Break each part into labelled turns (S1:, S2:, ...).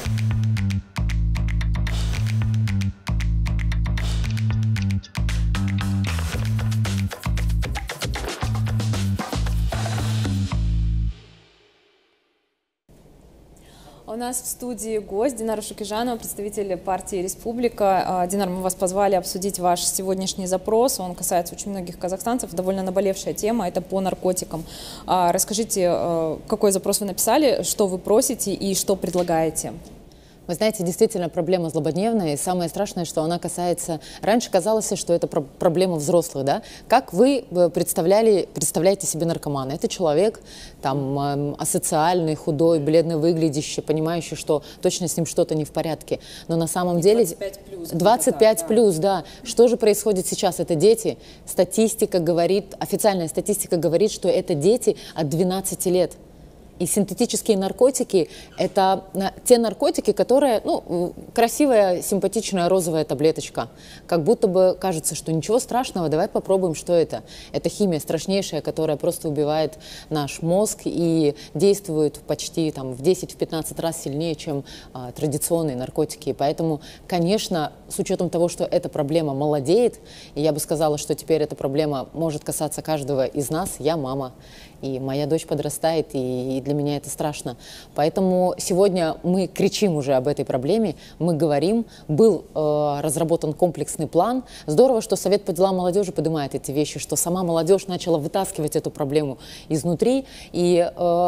S1: У нас в студии гость Динара Шукижанова, представитель партии «Республика». Динар, мы вас позвали обсудить ваш сегодняшний запрос. Он касается очень многих казахстанцев, довольно наболевшая тема, это по наркотикам. Расскажите, какой запрос вы написали, что вы просите и что предлагаете?
S2: Вы знаете, действительно проблема злободневная, и самое страшное, что она касается... Раньше казалось, что это проблема взрослых, да? Как вы представляете себе наркомана? Это человек там асоциальный, худой, бледно выглядящий, понимающий, что точно с ним что-то не в порядке. Но на самом деле... 25 плюс, да. Что же происходит сейчас? Это дети. Статистика говорит, официальная статистика говорит, что это дети от 12 лет. И синтетические наркотики – это те наркотики, которые, красивая, симпатичная розовая таблеточка. Как будто бы кажется, что ничего страшного, давай попробуем, что это. Это химия страшнейшая, которая просто убивает наш мозг и действует почти в 10-15 раз сильнее, чем традиционные наркотики. И поэтому, конечно, с учетом того, что эта проблема молодеет, и я бы сказала, что теперь эта проблема может касаться каждого из нас, я мама. И моя дочь подрастает, и для меня это страшно. Поэтому сегодня мы кричим уже об этой проблеме, мы говорим, был разработан комплексный план. Здорово, что Совет по делам молодежи поднимает эти вещи, что сама молодежь начала вытаскивать эту проблему изнутри, и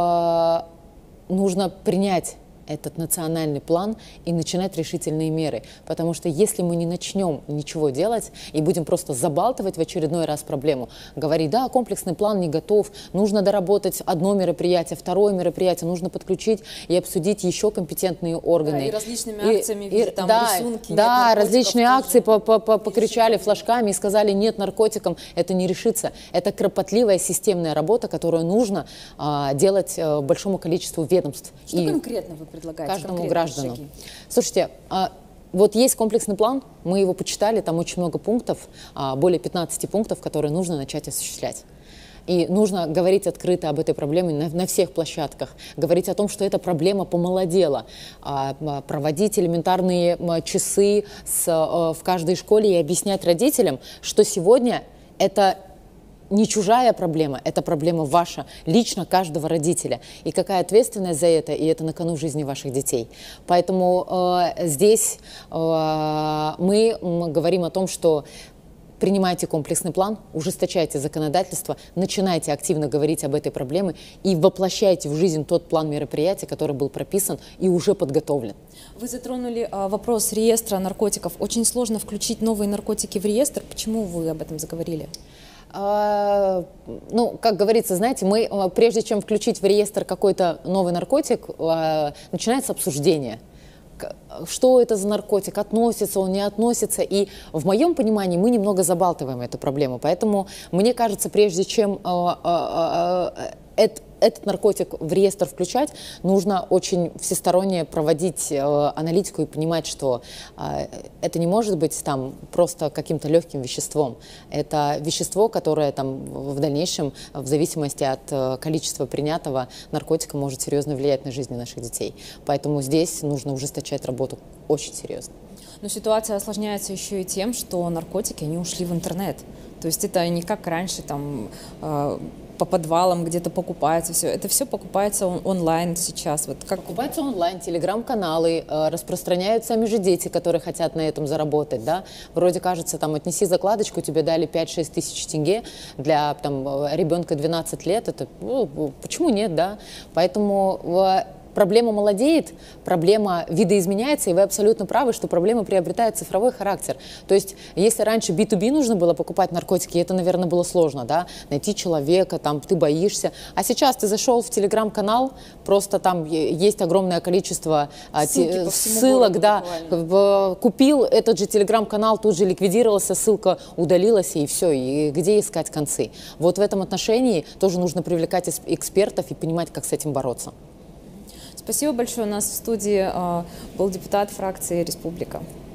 S2: нужно принять этот национальный план и начинать решительные меры. Потому что если мы не начнем ничего делать и будем просто забалтывать в очередной раз проблему, говорить, да, комплексный план не готов, нужно доработать одно мероприятие, второе мероприятие, нужно подключить и обсудить еще компетентные органы.
S1: Да, и различными акциями, там,
S2: да,
S1: рисунки.
S2: Да, различные акции покричали флажками и сказали, нет, наркотикам это не решится. Это кропотливая системная работа, которую нужно делать большому количеству ведомств.
S1: Что конкретно вы предлагаете?
S2: Каждому гражданину. Слушайте, вот есть комплексный план, мы его почитали, там очень много пунктов, более 15 пунктов, которые нужно начать осуществлять. И нужно говорить открыто об этой проблеме на всех площадках, говорить о том, что эта проблема помолодела, проводить элементарные часы в каждой школе и объяснять родителям, что сегодня это не чужая проблема, это проблема ваша, лично каждого родителя. И какая ответственность за это, и это на кону жизни ваших детей. Поэтому здесь мы говорим о том, что принимайте комплексный план, ужесточайте законодательство, начинайте активно говорить об этой проблеме и воплощайте в жизнь тот план мероприятий, который был прописан и уже подготовлен.
S1: Вы затронули вопрос реестра наркотиков. Очень сложно включить новые наркотики в реестр. Почему вы об этом заговорили?
S2: Как говорится, знаете, мы, прежде чем включить в реестр какой-то новый наркотик, начинается обсуждение. Что это за наркотик, относится он, не относится. И в моем понимании мы немного забалтываем эту проблему. Поэтому мне кажется, прежде чем этот наркотик в реестр включать, нужно очень всесторонне проводить аналитику и понимать, что это не может быть там просто каким-то легким веществом. Это вещество, которое там в дальнейшем, в зависимости от количества принятого наркотика, может серьезно влиять на жизнь наших детей. Поэтому здесь нужно ужесточать работу очень серьезно.
S1: Но ситуация осложняется еще и тем, что наркотики, они ушли в интернет. То есть это не как раньше, там, по подвалам где-то покупается все. Это все покупается онлайн сейчас. Вот как...
S2: Покупается онлайн, телеграм-каналы, распространяют сами же дети, которые хотят на этом заработать. Да? Вроде кажется, там, отнеси закладочку, тебе дали 5-6 тысяч тенге для ребенка 12 лет. Это, почему нет, да? Поэтому... Проблема молодеет, проблема видоизменяется, и вы абсолютно правы, что проблема приобретает цифровой характер. То есть, если раньше B2B нужно было покупать наркотики, это, наверное, было сложно, да, найти человека, там, ты боишься. А сейчас ты зашел в телеграм-канал, просто там есть огромное количество ссылок, да, купил этот же телеграм-канал, тут же ликвидировался, ссылка удалилась, и все, и где искать концы. Вот в этом отношении тоже нужно привлекать экспертов и понимать, как с этим бороться.
S1: Спасибо большое. У нас в студии был депутат фракции «Республика».